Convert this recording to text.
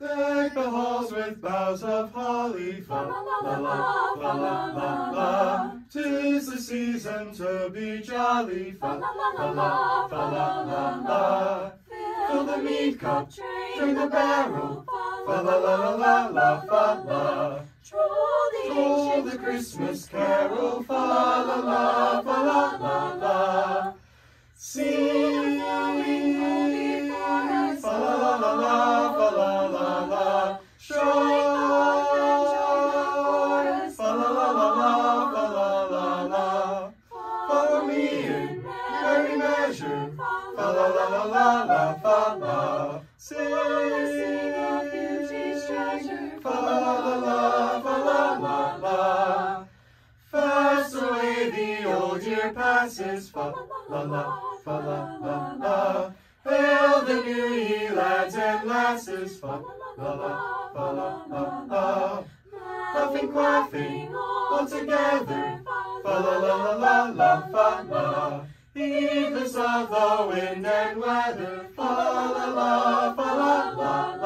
Deck the halls with boughs of holly, fa la la, fa la la la. 'Tis the season to be jolly, fa la la, fa la la la. Fill the mead cup, drain the barrel, fa la la la la, fa la. Troll the Christmas carol, fa la la, fa la la la. Sing, fa la la la, fa la la la. Show, fa la la la, fa la la la. Follow me in merry measure, fa la la la la la, fa la. Sing, fa la la, fa la la la. Fast away the old year passes, fa la la, fa la la la. Hail the new year, lads and lasses, fa la la, fa la la la. Laughing, laughing, all together, fa la la la la la, fa la. Heedless of the wind and weather, fa la la, fa la la.